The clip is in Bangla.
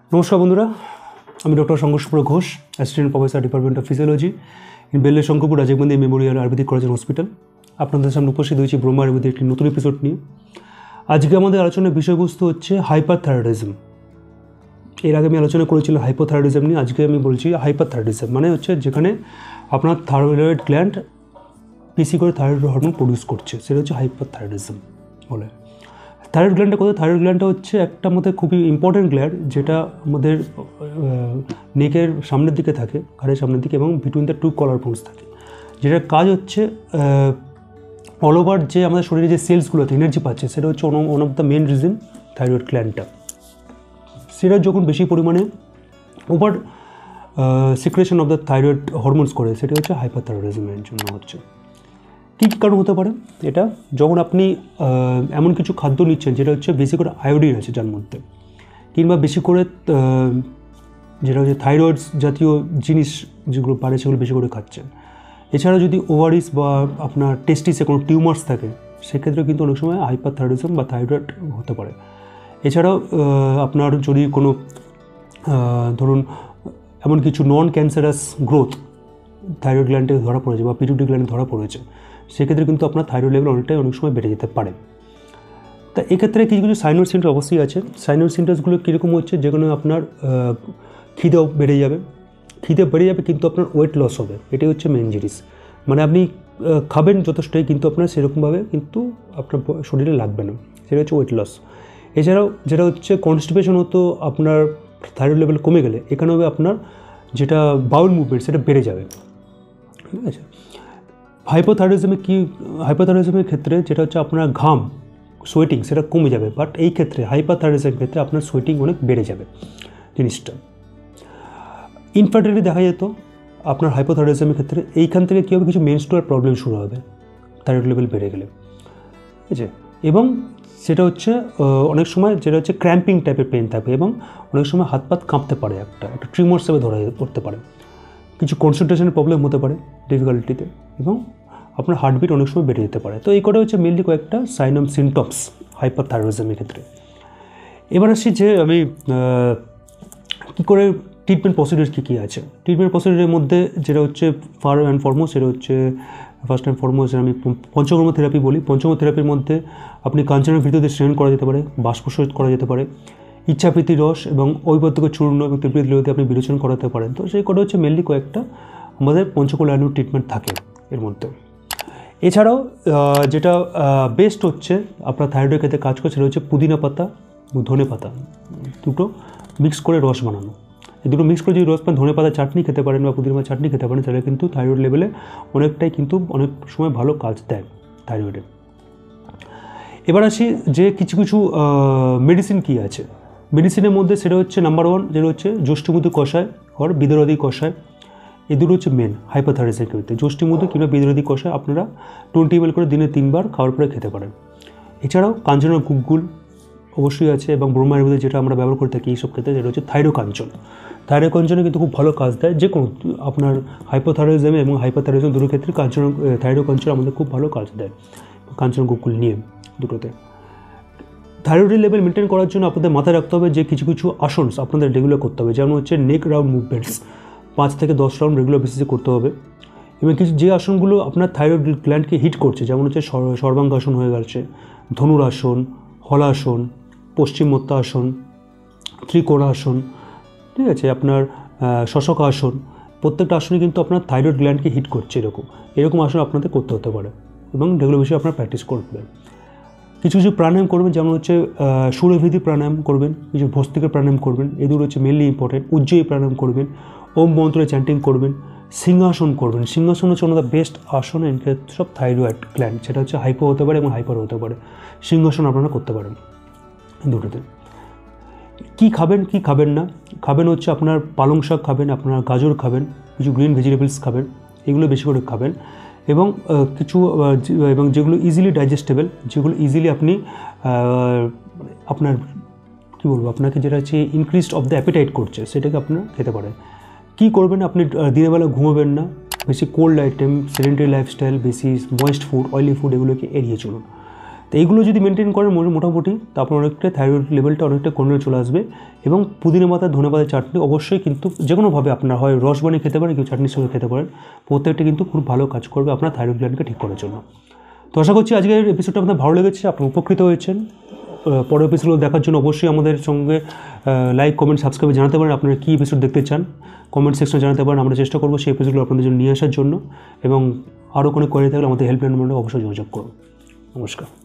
নমস্কার বন্ধুরা, আমি doctor Sangharshpur Ghosh, assistant professor department of physiology in Belle Shankarpur Rajiv Gandhi memorial Ayurvedic college hospital. আপনাদের সামনে উপস্থিত হয়েছি ব্রহ্মা আয়ুর্বেদিক একটি নতুন এপিসোড নিয়ে। আজকে আমাদের আলোচনার বিষয়বস্তু হচ্ছে হাইপারথাইরয়েডিজম। এর আগে আমি আলোচনা করেছিলাম হাইপোথাইরয়েডিজম নিয়ে। আজকে আমি বলছি হাইপারথাইরয়েডিজম, মানে হচ্ছে যেখানে আপনার থাইরয়েড গ্ল্যান্ড বেশি করে থাইরয়েড হরমোন প্রডিউস করছে, সেটা হচ্ছে হাইপারথাইরয়েডিজম বলে। থাইরয়েড গ্ল্যান্ডটা কোথায়? থাইরয়েড গ্ল্যান্ডটা হচ্ছে একটা আমাদের খুবই ইম্পর্টেন্ট গ্ল্যান্ড, যেটা আমাদের নেকের সামনের দিকে থাকে, ঘাড়ের সামনের দিকে, এবং between the two collar bones থাকে। যেটার কাজ হচ্ছে অল ওভার যে আমাদের শরীরে যে সেলসগুলোতে এনার্জি পাচ্ছে, সেটা হচ্ছে one of the main reason thyroid গ্ল্যান্ডটা। সেটা যখন বেশি পরিমাণে over secretion of the thyroid hormones করে, সেটা হচ্ছে হাইপারথাইরয়েডিজমের জন্য হচ্ছে। কী কী কারণ হতে পারে এটা? যখন আপনি এমন কিছু খাদ্য নিচ্ছেন যেটা হচ্ছে বেশি করে আয়োডিন আছে যার মধ্যে, কিংবা বেশি করে যেটা হচ্ছে থাইরয়েড জাতীয় জিনিস যেগুলো পারে সেগুলো বেশি করে খাচ্ছেন। এছাড়া যদি ওভারিস বা আপনার টেস্টিসে কোনো টিউমার্স থাকে, সেক্ষেত্রে কিন্তু অনেক সময় হাইপারথাইরয়েডিজম বা থাইরয়েড হতে পারে। এছাড়াও আপনার যদি কোনো ধরুন এমন কিছু নন ক্যান্সারাস গ্রোথ থাইরয়েড গ্ল্যান্ডে ধরা পড়েছে বা পিটুইটারি গ্ল্যান্ডে ধরা পড়েছে, সেক্ষেত্রে কিন্তু আপনার থাইরয়েড লেভেল অনেক সময় বেড়ে যেতে পারে। তা এক্ষেত্রে কিছু কিছু সাইনাল সিমটম অবশ্যই আছে। সাইনাল সিমটমসগুলো কীরকম হচ্ছে? যেখানে আপনার খিদেও বেড়ে যাবে, কিন্তু আপনার ওয়েট লস হবে। এটাই হচ্ছে মেন জিনিস। মানে আপনি খাবেন যথেষ্টই, কিন্তু আপনার সেরকমভাবে কিন্তু আপনার শরীরে লাগবে না, সেটা হচ্ছে ওয়েট লস। এছাড়াও যেটা হচ্ছে কনস্টিপেশন হতো, আপনার থাইরয়েড লেভেল কমে গেলে এখানে হবে আপনার যেটা বাউল মুভমেন্ট সেটা বেড়ে যাবে, ঠিক আছে। হাইপোথাইরয়েডিজমের ক্ষেত্রে যেটা হচ্ছে আপনার ঘাম, সোয়েটিং, সেটা কমে যাবে। বাট এই ক্ষেত্রে হাইপারথাইরয়েডিজমের ক্ষেত্রে আপনার সোয়েটিং অনেক বেড়ে যাবে জিনিসটা। ইনফার্টিলিটি দেখা যেত আপনার হাইপোথাইরয়েডিজমের ক্ষেত্রে। এইখান থেকে কী হবে? কিছু মেনস্ট্রুয়াল প্রবলেম শুরু হবে থাইরয়েড লেভেল বেড়ে গেলে, ঠিক আছে। এবং সেটা হচ্ছে অনেক সময় যেটা হচ্ছে ক্র্যাম্পিং টাইপের পেন থাকবে, এবং অনেক সময় হাত পাত কাঁপতে পারে, একটা ট্রিমর হিসেবে ধরা পড়তে পারে। কিছু কনসেন্ট্রেশনের প্রবলেম হতে পারে ডিফিকাল্টিতে, এবং আপনার হার্টবিট অনেক সময় বেড়ে যেতে পারে। তো এই কটা হচ্ছে মেনলি কয়েকটা সাইনাম সিমটমস হাইপারথাইরয়েডিজমের ক্ষেত্রে। এবার আসছি যে আমি কী করে ট্রিটমেন্ট প্রসিডিউর কী আছে। ট্রিটমেন্ট প্রসিডিউরের মধ্যে যেটা হচ্ছে ফার্স্ট অ্যান্ড ফরমোস্ট আমি পঞ্চকর্ম থেরাপি বলি। পঞ্চকর্ম থেরাপির মধ্যে আপনি কাঞ্চনের ভিতরে স্নান করা যেতে পারে, বাষ্পশোধ করা যেতে পারে, ইচ্ছাপ্রীতি রস এবং ঐবর্তক চূর্ণ এবং ত্রিপ্রীতি আপনি বিরোচন করাতে পারেন। তো সেই কটা হচ্ছে মেনলি কয়েকটা আমাদের পঞ্চকর্ম লাইনের ট্রিটমেন্ট থাকে এর মধ্যে। এছাড়াও যেটা বেস্ট হচ্ছে আপনার থাইরয়েডের ক্ষেত্রে কাজ করে, সেটা হচ্ছে পুদিনা পাতা এবং ধনে পাতা দুটো মিক্স করে রস বানানো। এই দুটো মিক্স করে যদি রস পান, ধনে পাতা চাটনি খেতে পারেন বা পুদিনা পাতা চাটনি খেতে পারেন, তাহলে কিন্তু থাইরয়েড লেভেলে অনেকটাই কিন্তু অনেক সময় ভালো কাজ দেয় থাইরয়েডে। এবার আসি যে কিছু কিছু মেডিসিন কী আছে। মেডিসিনের মধ্যে সেটা হচ্ছে নাম্বার 1 যেটা হচ্ছে যষ্টিমধু কষায় আর বিদরোধী কষায়। এই দুটো হচ্ছে মেন হাইপোথাইরয়েডিজমের ক্ষেত্রে। যষ্টিমধু কিংবা বিদরোধী কষায় আপনারা 20 ml করে দিনে 3 বার খাওয়ার পরে খেতে পারেন। এছাড়াও কাঞ্চনের গুগ্গুল অবশ্যই আছে, এবং ব্রহ্মা আয়ুর্বেদে যেটা আমরা ব্যবহার করে থাকি এইসব ক্ষেত্রে, যেটা হচ্ছে থাইরোকাঞ্চনে কিন্তু খুব ভালো কাজ দেয়। যে কোনো আপনার হাইপোথাইরয়েডিজমে এবং হাইপারথাইরয়েডিজম দুটো ক্ষেত্রে থাইরোকাঞ্চন আমাদের খুব ভালো কাজ দেয়, কাঞ্চন গুগ্গুল নিয়ে দুটোতে। থাইরয়েড লেভেল মেনটেন করার জন্য আপনাদের মাথায় রাখতে হবে যে কিছু কিছু আসন আপনাদের রেগুলার করতে হবে। যেমন হচ্ছে নেক রাউন্ড মুভমেন্টস 5 থেকে 10 রাউন্ড রেগুলার বেসিসে করতে হবে। এবং কিছু যে আসনগুলো আপনার থাইরয়েড গ্ল্যান্ডকে হিট করছে, যেমন হচ্ছে সর্বাঙ্গাসন হয়ে গেছে, ধনুরাসন, হলাসন, পশ্চিমোত্তা আসন, ত্রিকোণাসন, ঠিক আছে, আপনার শশকাসন, প্রত্যেকটা আসনে কিন্তু আপনার থাইরয়েড গ্ল্যান্ডকে হিট করছে। এরকম আসন আপনাদের করতে হতে পারে, এবং রেগুলার বেশি আপনার প্র্যাকটিস করবেন। কিছু কিছু প্রাণায়াম করবেন, যেমন হচ্ছে সুরভিধি প্রাণায়াম করবেন, কিছু ভস্ত্রিকা প্রাণায়াম করবেন, এই দুটো হচ্ছে মেনলি ইম্পর্টেন্ট। উজ্জয়ী প্রাণায়াম করবেন, ওম মন্ত্রে চ্যান্টিং করবেন, সিংহাসন করবেন। সিংহাসন হচ্ছে one of the best asana in case of thyroid gland, সেটা হচ্ছে হাইপো হতে পারে এবং হাইপার হতে পারে। সিংহাসন আপনারা করতে পারেন দুটোতে। কী খাবেন কী খাবেন না? খাবেন হচ্ছে আপনার পালং শাক খাবেন, আপনার গাজর খাবেন, কিছু গ্রিন ভেজিটেবলস খাবেন, এগুলো বেশি করে খাবেন। এবং এবং যেগুলো ইজিলি ডাইজেস্টেবল, যেগুলো ইজিলি আপনি আপনার কী বলবো, আপনাকে যেটা হচ্ছে ইনক্রিজড অফ দ্য অ্যাপিটাইট করছে, সেটাকে আপনারা খেতে পারেন। কী করবেন? আপনি দিনের বেলা ঘুমাবেন না, বেশি কোল্ড আইটেম, সেডেন্টারি লাইফস্টাইল, বেশি ময়েস্ট ফুড, অয়েলি ফুড, এগুলোকে এড়িয়ে চলুন। তো এইগুলো যদি মেনটেন করেন মোটামুটি তারপর অনেকটা থাইরয়েড লেভেলটা অনেকটা কন্ট্রোলে চলে আসবে। এবং পুদিনা পাতা ধনেপাতার চাটনি অবশ্যই কিন্তু যে কোনোভাবে আপনার হয় রস বানিয়ে খেতে পারেন, কেউ চাটনির সঙ্গে খেতে পারেন, প্রত্যেকটা কিন্তু খুব ভালো কাজ করবে আপনার থাইরয়েড গ্ল্যান্ডকে ঠিক করার জন্য। তো আশা করছি আজকের এপিসোডটা আপনাদের ভালো লেগেছে, আপনি উপকৃত হয়েছেন। পরের এপিসোডগুলো দেখার জন্য অবশ্যই আমাদের সঙ্গে লাইক, কমেন্ট, সাবস্ক্রাইব জানাতে পারেন আপনারা কী এপিসোড দেখতে চান, কমেন্ট সেকশনে জানাতে পারেন। আমরা চেষ্টা করবো সেই এপিসোডগুলো আপনাদের জন্য নিয়ে আসার জন্য। এবং আরও কোনো কোয়ারি থাকলে আমাদের হেল্পলাইন নম্বরে অবশ্যই যোগাযোগ করুন। নমস্কার।